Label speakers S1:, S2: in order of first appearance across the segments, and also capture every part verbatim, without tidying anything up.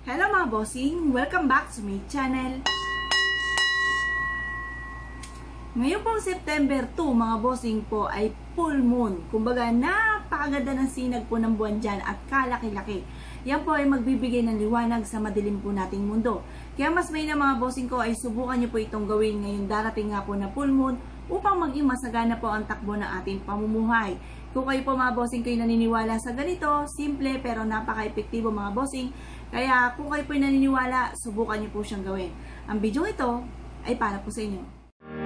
S1: Hello mga bossing! Welcome back to my channel! Ngayon pong September two mga bossing po ay full moon. Kumbaga napakaganda ng sinag po ng buwan dyan at kalaki-laki. Yan po ay magbibigay ng liwanag sa madilim po nating mundo. Kaya mas may na mga bossing ko ay subukan nyo po itong gawin ngayong darating nga po na full moon upang maging masagana po ang takbo ng ating pamumuhay. Kung kayo po mga bossing kayo naniniwala sa ganito, simple pero napaka-epektibo mga bossing. Kaya kung kayo po naniniwala, subukan nyo po siyang gawin. Ang video ito ay para po sa inyo.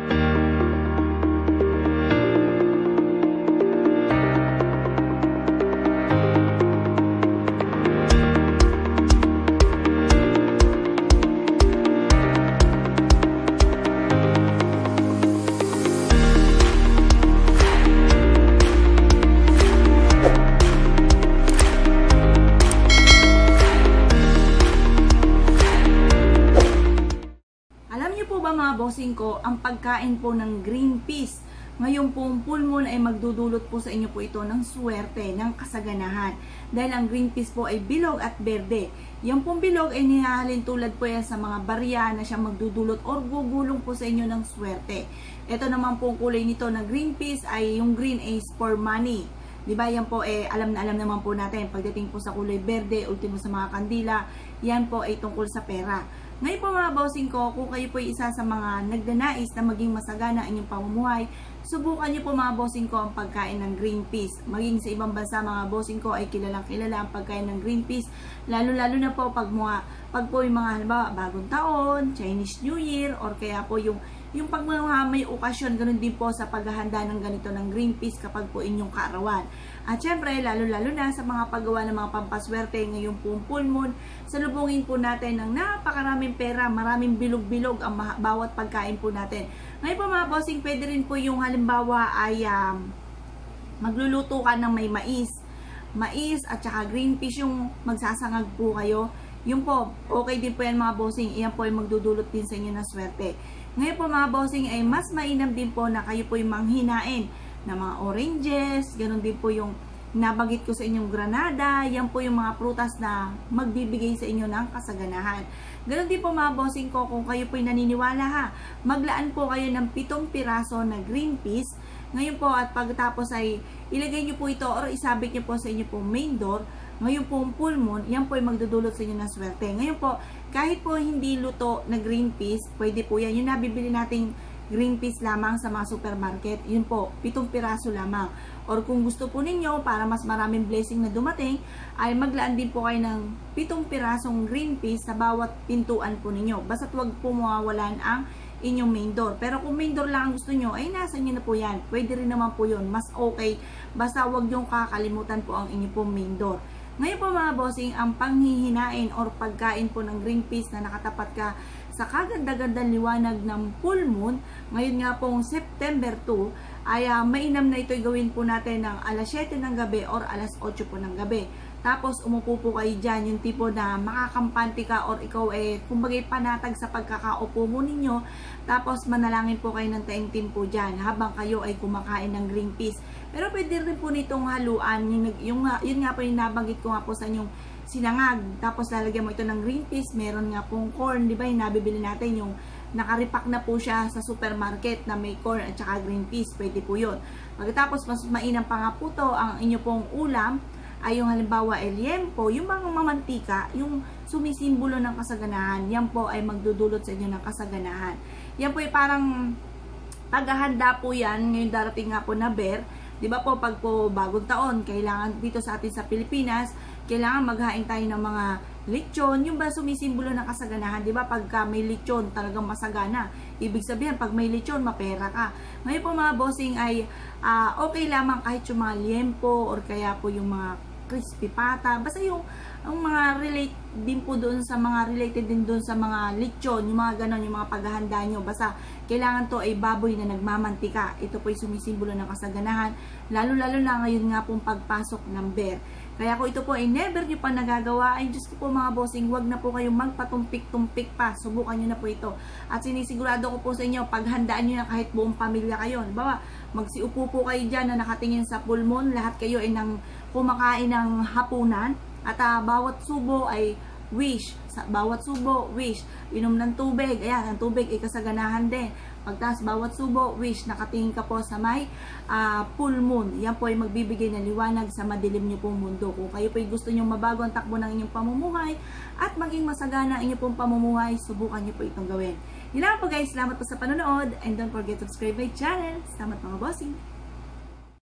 S1: Mga bossing ko, ang pagkain po ng green peas ngayon pong full moon ay magdudulot po sa inyo po ito ng swerte, ng kasaganahan. Dahil ang green peas po ay bilog at berde. Yung pong bilog ay nihahalin tulad po yan sa mga barya na siya magdudulot or gugulong po sa inyo ng swerte. Ito naman po kulay nito na green peas ay yung green is for money. Diba yan po eh alam na alam naman po natin pagdating po sa kulay berde, ultimo sa mga kandila, yan po ay tungkol sa pera. Ngayon po mga bossing ko, kung kayo po isa sa mga nagdanais na maging masagana ang inyong pamumuhay, subukan niyo po mga bossing ko ang pagkain ng green peas. Maging sa ibang bansa mga bossing ko ay kilalang kilala ang pagkain ng green peas. Lalo-lalo na po pag, mga, pag po yung mga halimbawa bagong taon, Chinese New Year, or kaya po yung yung pag mga may okasyon, ganun din po sa paghahanda ng ganito ng green peas kapag po inyong kaarawan. At syempre, lalo-lalo na sa mga paggawa ng mga pampaswerte ngayong pong full moon, salubungin po natin ng napakaraming pera, maraming bilog-bilog ang bawat pagkain po natin. Ngayon po mga bossing, pwede rin po yung halimbawa ay um, magluluto ka ng may mais. Mais at saka green peas yung magsasangag po kayo. Yung po, okay din po yan mga bossing, iyan po ay magdudulot din sa inyo ng swerte. Ngayon po mga bossing ay mas mainam din po na kayo po yung manghinain na mga oranges, ganun din po yung nabagit ko sa inyong granada, yan po yung mga prutas na magbibigay sa inyo ng kasaganahan. Ganun din po mga bossing ko, kung kayo po yung naniniwala ha, maglaan po kayo ng pitong piraso na green peas. Ngayon po at pagkatapos ay ilagay nyo po ito or isabit nyo po sa inyo po main door. Ngayon po full moon, yan po ay magdudulot sa inyo ng swerte. Ngayon po, kahit po hindi luto na green peas, pwede po yan. Yung nabibili nating green peas lamang sa mga supermarket, yun po, pitong piraso lamang. Or kung gusto po ninyo, para mas maraming blessing na dumating, ay maglaan din po kayo ng pitong pirasong green peas sa bawat pintuan po ninyo. Basta't wag po mawawalan ang inyong main door. Pero kung main door lang ang gusto nyo, ay nasa inyo na po yan. Pwede rin naman po yun. Mas okay. Basta wag nyo kakalimutan po ang inyong po main door. Ngayon po mga bossing, ang panghihinain or pagkain po ng green peas na nakatapat ka sa kaganda-gandang liwanag ng full moon, ngayon nga pong September two, ay uh, mainam na ito'y gawin po natin ng alas siyete ng gabi or alas otso po ng gabi. Tapos umupo po kayo dyan, yung tipo na makakampante ka or ikaw eh, kumbagay panatag sa pagkakaupo mo ninyo. Tapos manalangin po kayo ng taimtim po dyan habang kayo ay kumakain ng green peas. Pero pwede rin po nitong haluan, yung, yung, yun nga po yung nabanggit ko nga po sa inyong sinangag. Tapos lalagyan mo ito ng green peas, meron nga pong corn, di ba yung nabibili natin yung nakaripak na po siya sa supermarket na may corn at saka green peas, pwede po yun. Pagkatapos mas mainam pa nga po to, ang inyo pong ulam ay yung halimbawa el liempo, yung mga mamantika, yung sumisimbolo ng kasaganahan, yan po ay magdudulot sa inyo ng kasaganahan. Yan po ay parang paghahanda po yan, ngayon darating nga po na bear, di ba po pag po bagong taon, kailangan dito sa atin sa Pilipinas, kailangan maghain tayo ng mga lechon, yung ba sumisimbolo ng kasaganahan, di ba pagka may lechon talagang masagana, ibig sabihin pag may lechon mapera ka. Ngayon po mga bossing ay uh, okay lamang kahit yung mga liempo or kaya po yung mga crispy pata, basta yung ang mga relate din po doon sa mga related din doon sa mga lechon, yung mga ganon, yung mga paghahanda nyo, basta kailangan to ay baboy na nagmamantika. Ito po ay sumisimbolo ng kasaganahan, lalo-lalo na ngayon nga pong pagpasok ng bear. Kaya kung ito po ay never nyo pa nagagawa, ay Diyos ko po mga bossing, wag na po kayong magpatumpik-tumpik pa. Subukan nyo na po ito. At sinisigurado ko po sa inyo, paghandaan nyo na kahit buong pamilya kayo. Bawa, magsiupo po kayo dyan na nakatingin sa full moon, lahat kayo ay nang kumakain ng hapunan. At uh, bawat subo ay wish. Sa bawat subo, wish. Inom ng tubig, ayan, ang tubig ay kasaganahan din. Pagtas bawat subo, wish, nakatingin ka po sa may uh, full moon. Yan po ay magbibigay ng liwanag sa madilim niyo pong mundo. Kung kayo po ay gusto niyo mabago ang takbo ng inyong pamumuhay at maging masagana ang inyong pong pamumuhay, subukan niyo po itong gawin. Yun lang po guys, salamat po sa panonood and don't forget to subscribe my channel. Salamat mga bossing!